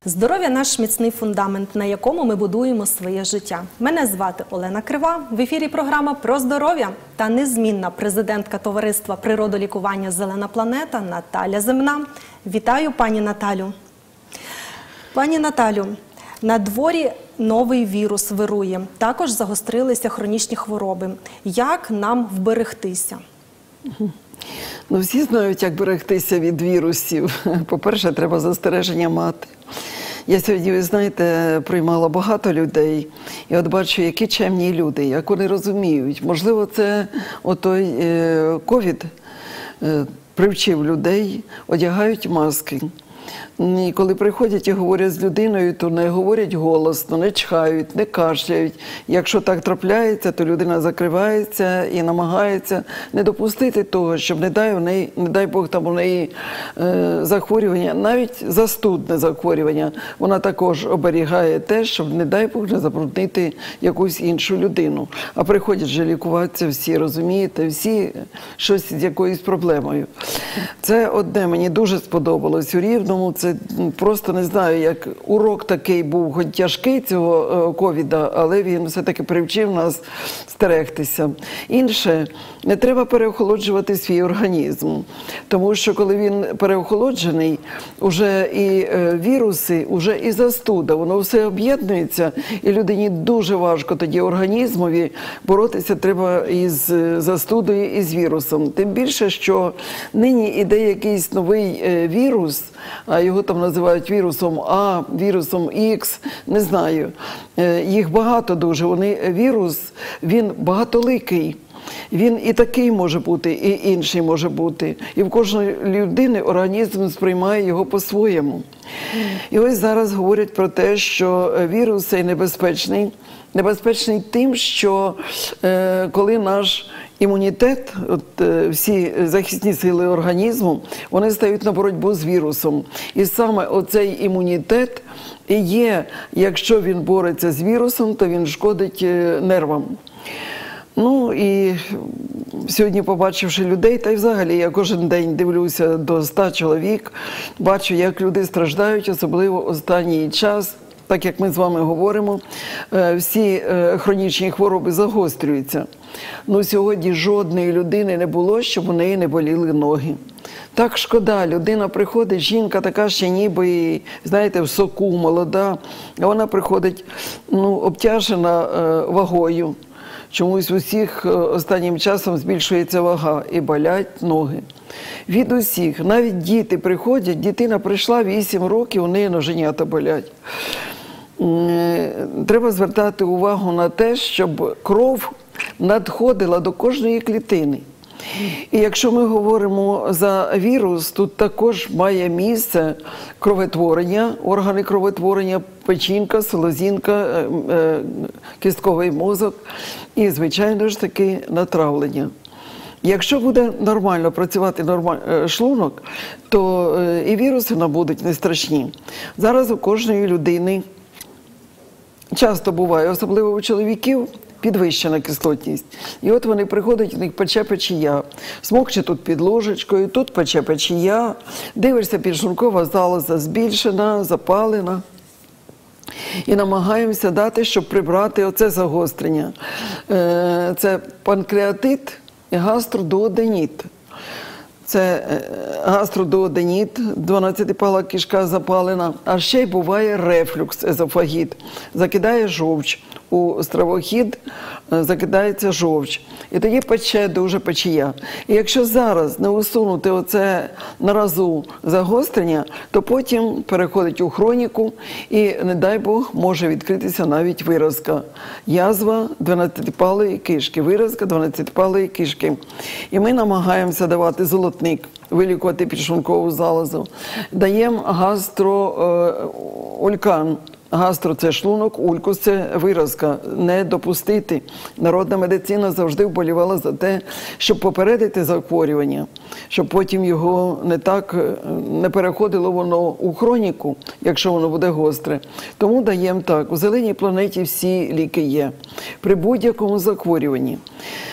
Здоров'я – наш міцний фундамент, на якому ми будуємо своє життя. Мене звати Олена Крива. В ефірі програма про здоров'я та незмінна президентка товариства природолікування «Зелена планета» Наталя Земна. Вітаю, пані Наталю. Пані Наталю, на дворі новий вірус вирує. Також загострилися хронічні хвороби. Як нам вберегтися? Ну, всі знають, як берегтися від вірусів. По-перше, треба застереження мати. Я сьогодні, ви знаєте, приймала багато людей, і от бачу, які чемні люди, як вони розуміють. Можливо, це отой ковід привчив людей, одягають маски. І коли приходять і говорять з людиною, то не говорять голосно, не чхають, не кашляють. Якщо так трапляється, то людина закривається і намагається не допустити того, щоб, не дай Бог, там у неї захворювання, навіть застудне захворювання. Вона також оберігає те, щоб, не дай Бог, не забруднити якусь іншу людину. А приходять же лікуватися всі, розумієте, всі щось з якоюсь проблемою. Це одне мені дуже сподобалось у Рівному. Це просто, не знаю, як урок такий був, хоч тяжкий цього ковіда, але він все-таки привчив нас стерегтися. Інше, не треба переохолоджувати свій організм, тому що коли він переохолоджений, уже і віруси, уже і застуда, воно все об'єднується, і людині дуже важко тоді організмові боротися треба із застудою і з вірусом. Тим більше, що нині іде якийсь новий вірус, а його там називають вірусом А, вірусом Х, не знаю. Їх багато дуже. Вірус, він багатоликий. Він і такий може бути, і інший може бути. І в кожної людини організм сприймає його по-своєму. І ось зараз говорять про те, що вірус цей небезпечний. Небезпечний тим, що коли наш імунітет, всі захисні сили організму, вони стають на боротьбу з вірусом. І саме оцей імунітет і є, якщо він бореться з вірусом, то він шкодить нервам. Ну і сьогодні, побачивши людей, та й взагалі я кожен день дивлюся до 100 чоловік, бачу, як люди страждають, особливо останній час. Так як ми з вами говоримо, всі хронічні хвороби загострюються. Ну, сьогодні жодної людини не було, щоб у неї не боліли ноги. Так шкода, людина приходить, жінка така ще ніби, знаєте, в соку, молода, а вона приходить, обтяжена вагою. Чомусь у всіх останнім часом збільшується вага і болять ноги. Від усіх, навіть діти приходять, дитина прийшла 8 років, у неї ноженята болять. Треба звертати увагу на те, щоб кров надходила до кожної клітини. І якщо ми говоримо за вірус, тут також має місце кроветворення, органи кроветворення, печінка, селезінка, кістковий мозок і, звичайно ж таки, натравлення. Якщо буде нормально працювати шлунок, то і віруси нам будуть не страшні. Зараз у кожної людини часто буває, особливо у чоловіків, підвищена кислотність. І от вони приходять, у них пече печія. Смокче тут під ложечкою, тут пече печія. Дивишся, підшлункова залоза збільшена, запалена. І намагаємося дати, щоб прибрати оце загострення. Це панкреатит і гастродуоденіт. Це гастродуоденіт, 12-пала кишка запалена, а ще й буває рефлюкс, езофагіт. Закидає жовч, у стравохід закидається жовч. І тоді пече дуже печія. І якщо зараз не усунути оце на разу загострення, то потім переходить у хроніку і, не дай Бог, може відкритися навіть виразка. Язва 12-палої кишки, виразка 12-палої кишки. І ми намагаємося давати золотник, вилікувати підшлункову залозу. Даємо гастроулькан. Гастро – це шлунок, улькус – це виразка. Не допустити. Народна медицина завжди вболівала за те, щоб попередити захворювання, щоб потім його не переходило воно у хроніку, якщо воно буде гостре. Тому даємо так. У «Зеленій планеті» всі ліки є. При будь-якому захворюванні.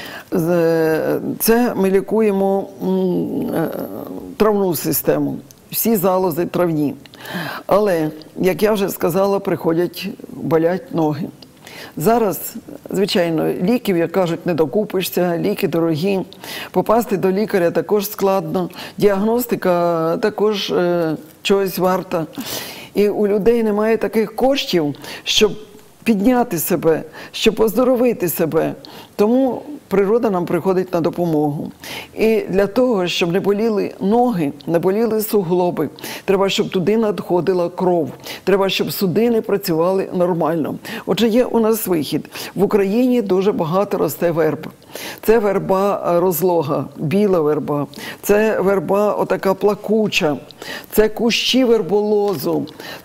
Це ми лікуємо травну систему. всі залози травні. Але, як я вже сказала, болять ноги. Зараз, звичайно, ліків, як кажуть, не докупишся, ліки дорогі, попасти до лікаря також складно, діагностика також чогось варта. І у людей немає таких коштів, щоб підняти себе, щоб оздоровити себе. Тому природа нам приходить на допомогу. І для того, щоб не боліли ноги, не боліли суглоби, треба, щоб туди надходила кров. Треба, щоб судини працювали нормально. Отже, є у нас вихід. В Україні дуже багато росте верб. Це верба розлога, біла верба. Це верба отака плакуча. Це кущі верболозу.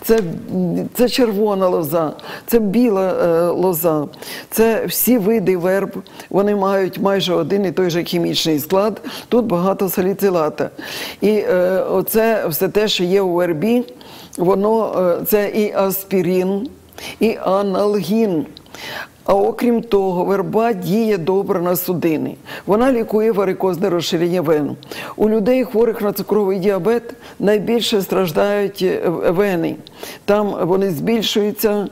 Це червона лоза. Це біла лоза. Це всі види верб. Вони мають майже один і той же хімічний склад. Тут багато саліцилата. І оце все те, що є у вербі, це і аспірин, і аналгін. А окрім того, верба діє добре на судини. Вона лікує варикозне розширення вен. У людей, хворих на цукровий діабет, найбільше страждають вени. Там вони збільшуються,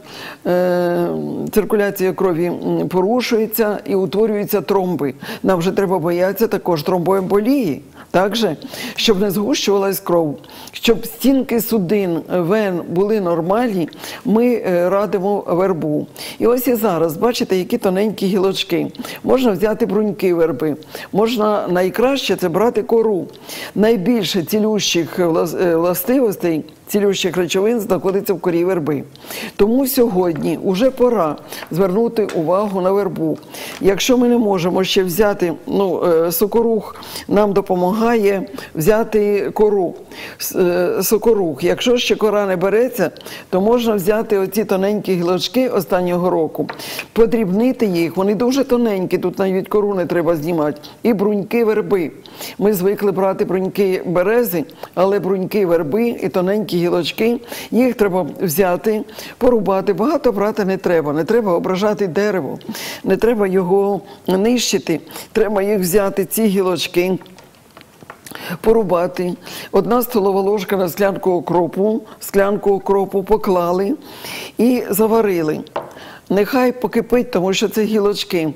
циркуляція крові порушується і утворюються тромби. Нам вже треба боятися також тромбоемболії. Так же, щоб не згущувалась кров, щоб стінки судин, вен були нормальні, ми радимо вербу. І ось і зараз, бачите, які тоненькі гілочки. Можна взяти бруньки верби, можна найкраще це брати кору. Найбільше цілющих властивостей, цілющих речовин знаходиться в корі верби. Тому сьогодні вже пора звернути увагу на вербу. Якщо ми не можемо ще взяти, сокорух нам допомагає взяти кору, сокорух. Якщо ще кора не береться, то можна взяти оці тоненькі гілочки останнього року, подрібнити їх, вони дуже тоненькі, тут навіть кору не треба знімати, і бруньки верби. Ми звикли брати бруньки берези, але бруньки верби і тоненькі гілочки, їх треба взяти, порубати. Багато брати не треба. Не треба ображати дерево, не треба його нищити. Треба їх взяти, ці гілочки, порубати. 1 столова ложка на склянку окропу поклали і заварили. Нехай покипить, тому що це гілочки.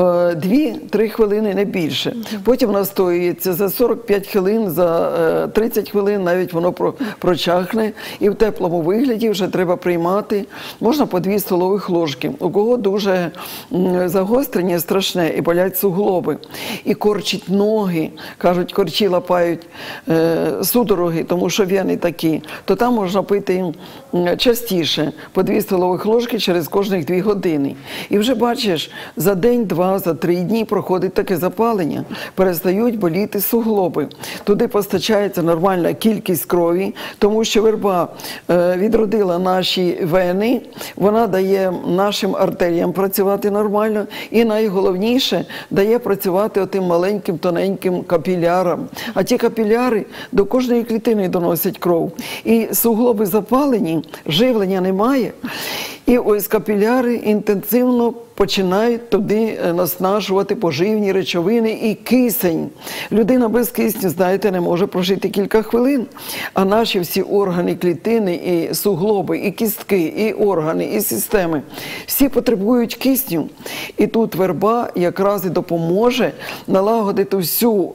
2-3 хвилини, не більше. Потім настоюється за 45 хвилин, за 30 хвилин навіть воно прочахне. І в теплому вигляді вже треба приймати. Можна по 2 столових ложки. У кого дуже загострення страшне і болять суглоби. І корчить ноги, кажуть, корчі лапають судороги, тому що вени такі. То там можна пити частіше, по 2 столових ложки через кожних 2 години. І вже бачиш, за день, 2, за 3 дні проходить таке запалення, перестають боліти суглоби. Туди постачається нормальна кількість крові, тому що верба відродила наші вени, вона дає нашим артеріям працювати нормально і найголовніше, дає працювати отим маленьким, тоненьким капілярам. А ті капіляри до кожної клітини доносять кров. І суглоби запалені, живлення немає. І ось капіляри інтенсивно починають туди наснажувати поживні речовини і кисень. Людина без кисню, знаєте, не може прожити кілька хвилин. А наші всі органи, клітини, і суглоби, і кістки, і органи, і системи, всі потребують кисню. І тут верба якраз і допоможе налагодити всю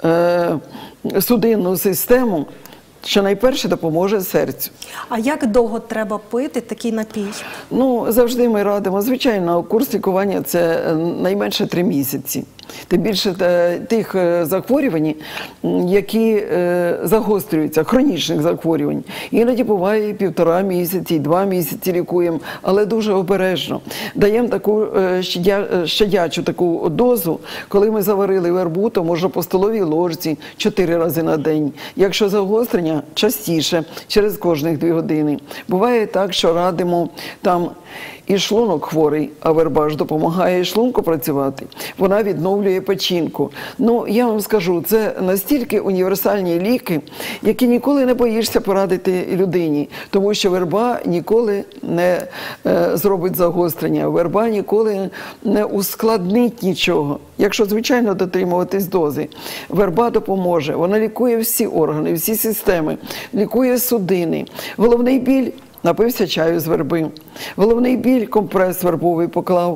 судинну систему, що найперше допоможе серцю. А як довго треба пити такий напій? Завжди ми радимо. Звичайно, курс лікування – це найменше 3 місяці. Тим більше тих захворювань, які загострюються, хронічних захворювань. Іноді буває і 1,5 місяці, і 2 місяці лікуємо, але дуже обережно. Даємо таку щадячу таку дозу. Коли ми заварили вербу, то можна по столовій ложці 4 рази на день. Якщо загострення, частіше, через кожних 2 години. Буває так, що радимо там І шлунок хворий, а верба ж допомагає і шлунку працювати. Вона відновлює печінку. Ну, я вам скажу, це настільки універсальні ліки, які ніколи не боїшся порадити людині, тому що верба ніколи не зробить загострення, верба ніколи не ускладнить нічого. Якщо, звичайно, дотримуватись дози, верба допоможе. Вона лікує всі органи, всі системи, лікує судини. Головний біль – напився чаю з верби. Головний біль – компрес вербовий поклав.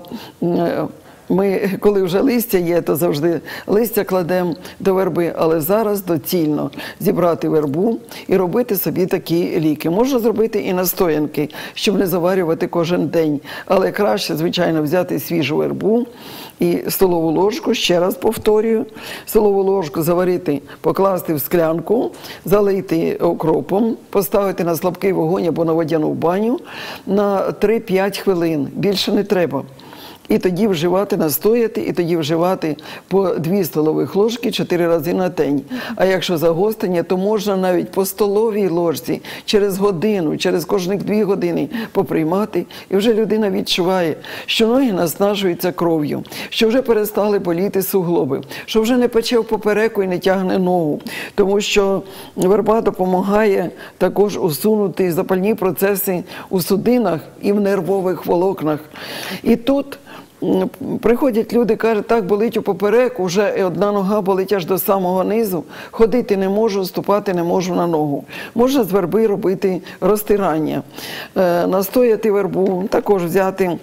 Ми, коли вже листя є, то завжди листя кладемо до верби, але зараз доцільно зібрати вербу і робити собі такі ліки. Можна зробити і настоянки, щоб не заварювати кожен день, але краще, звичайно, взяти свіжу вербу і столову ложку, ще раз повторюю, столову ложку заварити, покласти в склянку, залити окропом, поставити на слабкий вогонь або на водяну баню на 3-5 хвилин, більше не треба. І тоді вживати, настояти, і тоді вживати по 2 столових ложки 4 рази на день. А якщо загострення, то можна навіть по столовій ложці через годину, через кожних 2 години поприймати. І вже людина відчуває, що ноги наснажуються кров'ю, що вже перестали боліти суглоби, що вже не пече в попереку і не тягне ногу. Тому що верба допомагає також усунути запальні процеси у судинах і в нервових волокнах. І тут приходять люди, кажуть, так болить у попереку, вже одна нога болить аж до самого низу, ходити не можу, ступати не можу на ногу. Можна з верби робити розтирання, настояти вербу, також взяти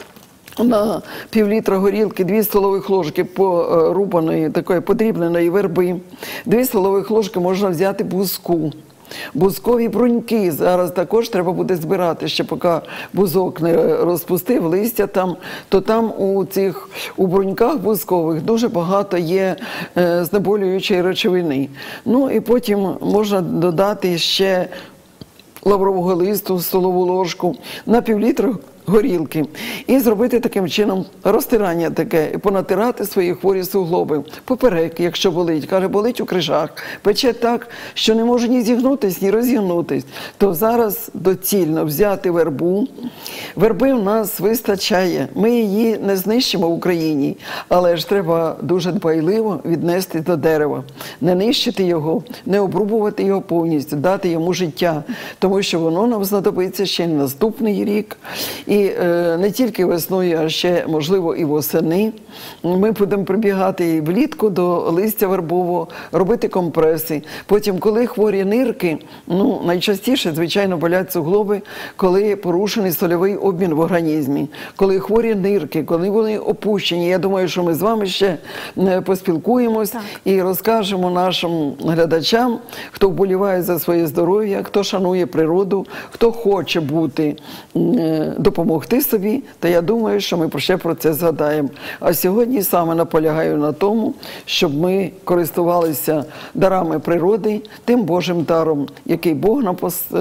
на пів-літра горілки 2 столових ложки порубаної, такої подрібненої верби, 2 столових ложки можна взяти бузку. Бузкові бруньки зараз також треба буде збирати, ще поки бузок не розпустив листя там, то там у бруньках бузкових дуже багато є знеболюючої речовини. Ну і потім можна додати ще лаврового листу, столову ложку на пів-літра горілки і зробити таким чином розтирання таке, і понатирати свої хворі суглоби. Поперек, якщо болить, каже, болить у крижах, пече так, що не може ні зігнутись, ні розігнутись, то зараз доцільно взяти вербу. Верби в нас вистачає, ми її не знищимо в Україні, але ж треба дуже дбайливо віднести до дерева, не нищити його, не обрубувати його повністю, дати йому життя, тому що воно нам знадобиться ще на наступний рік. І не тільки весною, а ще, можливо, і восени. Ми будемо прибігати і влітку до листя вербового, робити компреси. Потім, коли хворі нирки, ну, найчастіше, звичайно, болять суглоби, коли порушений сольовий обмін в організмі. Коли хворі нирки, коли вони опущені. Я думаю, що ми з вами ще поспілкуємось і розкажемо нашим глядачам, хто вболіває за своє здоров'я, хто шанує природу, хто хоче бути, допомогти собі, то я думаю, що ми ще про це згадаємо. А сьогодні саме наполягаю на тому, щоб ми користувалися дарами природи, тим Божим даром, який Бог нам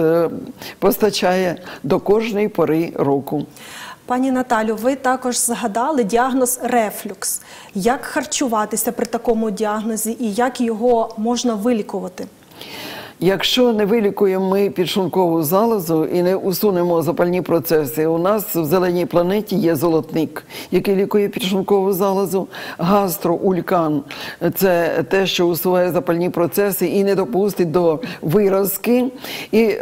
постачає до кожної пори року. Пані Наталю, ви також згадали діагноз рефлюкс. Як харчуватися при такому діагнозі і як його можна вилікувати? Якщо не вилікуємо ми підшлункову залозу і не усунемо запальні процеси, у нас в зеленій планеті є золотник, який лікує підшлункову залозу, гастроулькан – це те, що усуває запальні процеси і не допустить до виразки, і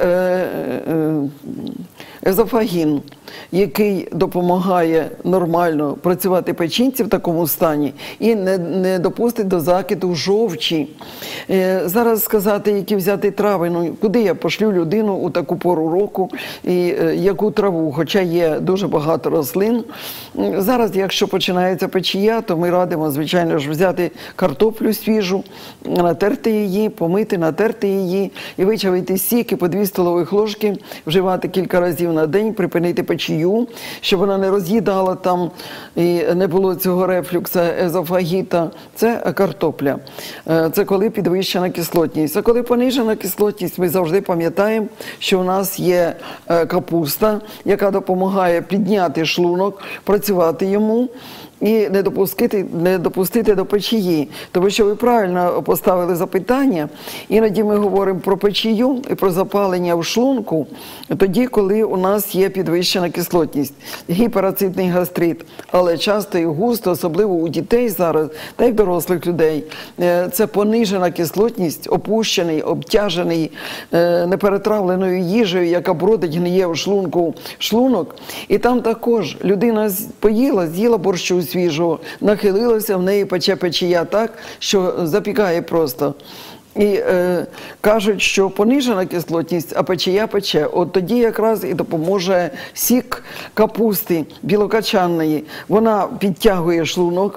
езофагін, який допомагає нормально працювати печінці в такому стані і не допустить до закиду жовчі. Зараз сказати, які взяти трави, ну куди я пошлю людину у таку пору року і яку траву, хоча є дуже багато рослин. Зараз, якщо починається печія, то ми радимо, звичайно ж, взяти картоплю свіжу, натерти її, помити, натерти її і вичавити сік і по 2 столових ложки вживати кілька разів на день, припинити печію, щоб вона не роз'їдала там і не було цього рефлюкса, езофагіта. Це картопля. Це коли підвищена кислотність. А коли понижена кислотність, ми завжди пам'ятаємо, що у нас є капуста, яка допомагає підняти шлунок, працювати йому. і не допустити до печії. Тому що ви правильно поставили запитання. Іноді ми говоримо про печію і про запалення в шлунку тоді, коли у нас є підвищена кислотність, гіперацидний гастрит. Але часто і густо, особливо у дітей зараз, та й в дорослих людей, це понижена кислотність, опущений, обтяжений неперетравленою їжею, яка бродить, гниє в шлунок. І там також людина поїла, з'їла борщу свіжого, нахилилася, в неї пече печія так, що запікає просто. І кажуть, що понижена кислотність, а печія пече. От тоді якраз і допоможе сік капусти білокачанної. Вона підтягує шлунок,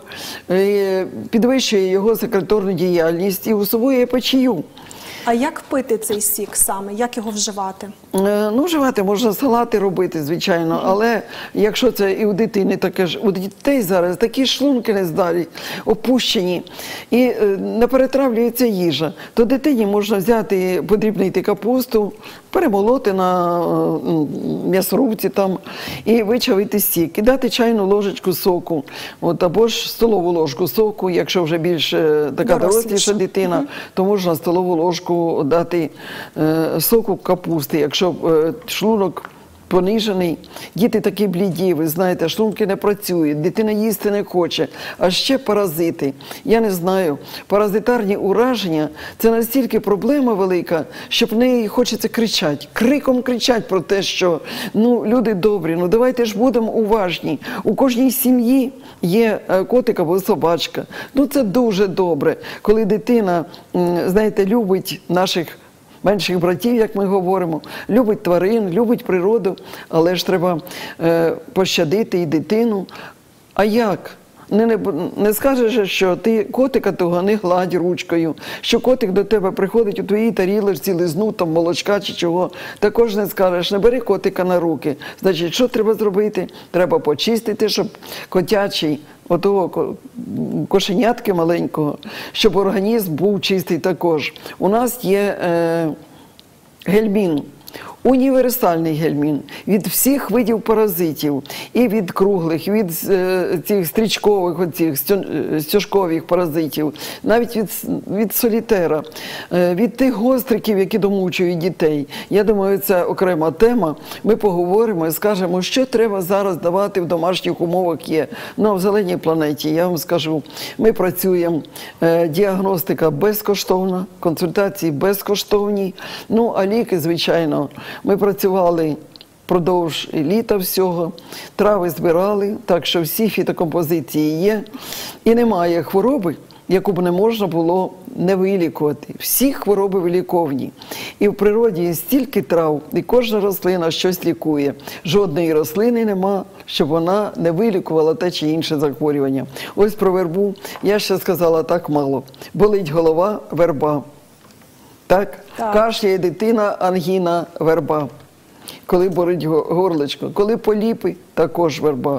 підвищує його секреторну діяльність і усуває печію. А як пити цей сік саме? Як його вживати? Ну, вживати можна салати робити, звичайно, але якщо це і у дитини таке ж, у дітей зараз такі шлунки нездалі, опущені, і не перетравлюється їжа, то дитині можна взяти, подрібнити капусту, перемолоти на м'ясорубці там і вичавити сік, і дати чайну ложечку соку, або ж столову ложку соку, якщо вже більш така доросліша дитина, то можна столову ложку дати соку капусти, якщо шлунок понижений. Діти такі бліді, ви знаєте, шлунки не працюють, дитина їсти не хоче. А ще паразити. Я не знаю, паразитарні ураження – це настільки проблема велика, що в неї хочеться кричати. Криком кричать про те, що люди добрі, давайте ж будемо уважні. У кожній сім'ї є котик або собачка. Це дуже добре, коли дитина, знаєте, любить наших менших братів, як ми говоримо, любить тварин, любить природу, але ж треба пощадити і дитину. А як? Не скажеш, що ти котика того не гладь ручкою, що котик до тебе приходить у твоїй тарілочці, лизну там молочка чи чого. Також не скажеш, не бери котика на руки. Значить, що треба зробити? Треба почистити, щоб котячий, отого кошенятки маленького, щоб організм був чистий також. У нас є гельмін. Універсальний гельмін від всіх видів паразитів, і від круглих, від цих стрічкових, стяжкових паразитів, навіть від солітера, від тих гостриків, які домучують дітей. Я думаю, це окрема тема. Ми поговоримо і скажемо, що треба зараз давати в домашніх умовах є. В зеленій планеті, я вам скажу, ми працюємо, діагностика безкоштовна, консультації безкоштовні, а ліки, звичайно, ми працювали впродовж літа всього, трави збирали, так що всі фітокомпозиції є. І немає хвороби, яку б не можна було не вилікувати. Всі хвороби виліковні. І в природі є стільки трав, і кожна рослина щось лікує. Жодної рослини нема, щоб вона не вилікувала те чи інше захворювання. Ось про вербу я ще сказала так мало. Болить голова – верба. Так? Кашляє дитина, ангіна, верба. Коли болить горлечко, коли поліпи, також верба.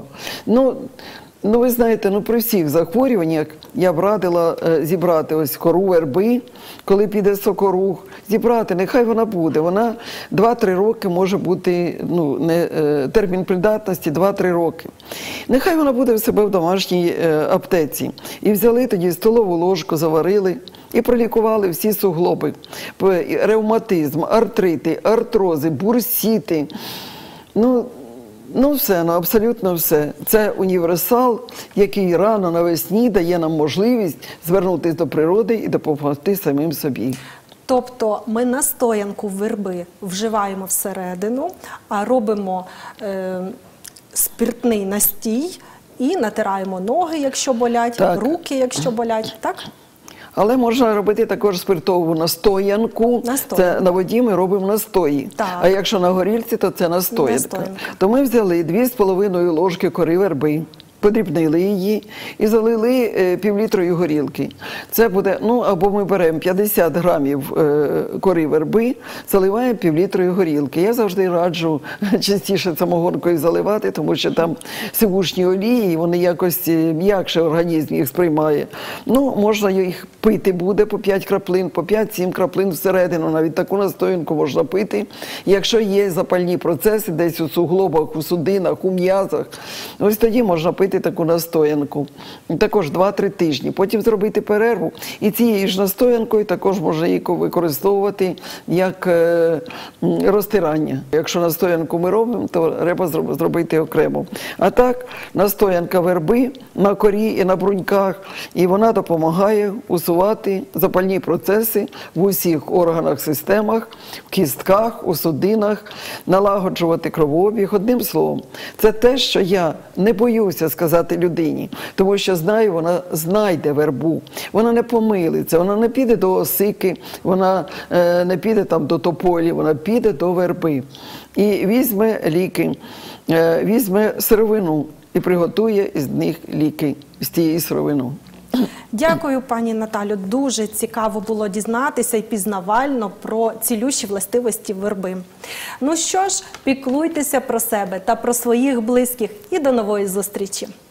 Ви знаєте, при всіх захворюваннях я б радила зібрати ось кору верби, коли піде сокорух, зібрати, нехай вона буде. Вона 2-3 роки може бути, термін придатності 2-3 роки. Нехай вона буде в себе в домашній аптеці. І взяли тоді столову ложку, заварили і пролікували всі суглоби. Ревматизм, артрити, артрози, бурсіти. Все, абсолютно все. Це універсал, який рано навесні дає нам можливість звернутися до природи і допомогти самим собі. Тобто ми настоянку верби вживаємо всередину, а робимо спиртний настій і натираємо ноги, якщо болять, руки, якщо болять, так? Але можна робити також спиртову настоянку. Це на воді ми робимо настої. А якщо на горілці, то це настоянка. То ми взяли 2,5 ложки кори верби, подрібнили її і залили півлітрою горілки. Це буде, або ми беремо 50 грамів кори верби, заливаємо півлітрою горілки. Я завжди раджу частіше самогонкою заливати, тому що там сивушні олії, і вони якось м'якше організм їх сприймає. Можна їх пити буде по 5 краплин, по 5-7 краплин всередину, навіть таку настоянку можна пити. Якщо є запальні процеси десь у суглобах, у судинах, у м'язах, ось тоді можна пити зробити таку настоянку. Також 2-3 тижні. Потім зробити перерву. І цією ж настоянкою також можна її використовувати як розтирання. Якщо настоянку ми робимо, то треба зробити окремо. А так, настоянка верби на корі і на бруньках, і вона допомагає усувати запальні процеси в усіх органах, системах, в кістках, у судинах, налагоджувати кровообіг. Одним словом, це те, що я не боюся сказати людині, тому що знаю, вона знайде вербу, вона не помилиться, вона не піде до осики, вона не піде там до тополі, вона піде до верби. І візьме ліки, візьме сировину і приготує із них ліки, з тієї сировини. Дякую, пані Наталю. Дуже цікаво було дізнатися і пізнавально про цілющі властивості верби. Ну що ж, піклуйтеся про себе та про своїх близьких і до нової зустрічі.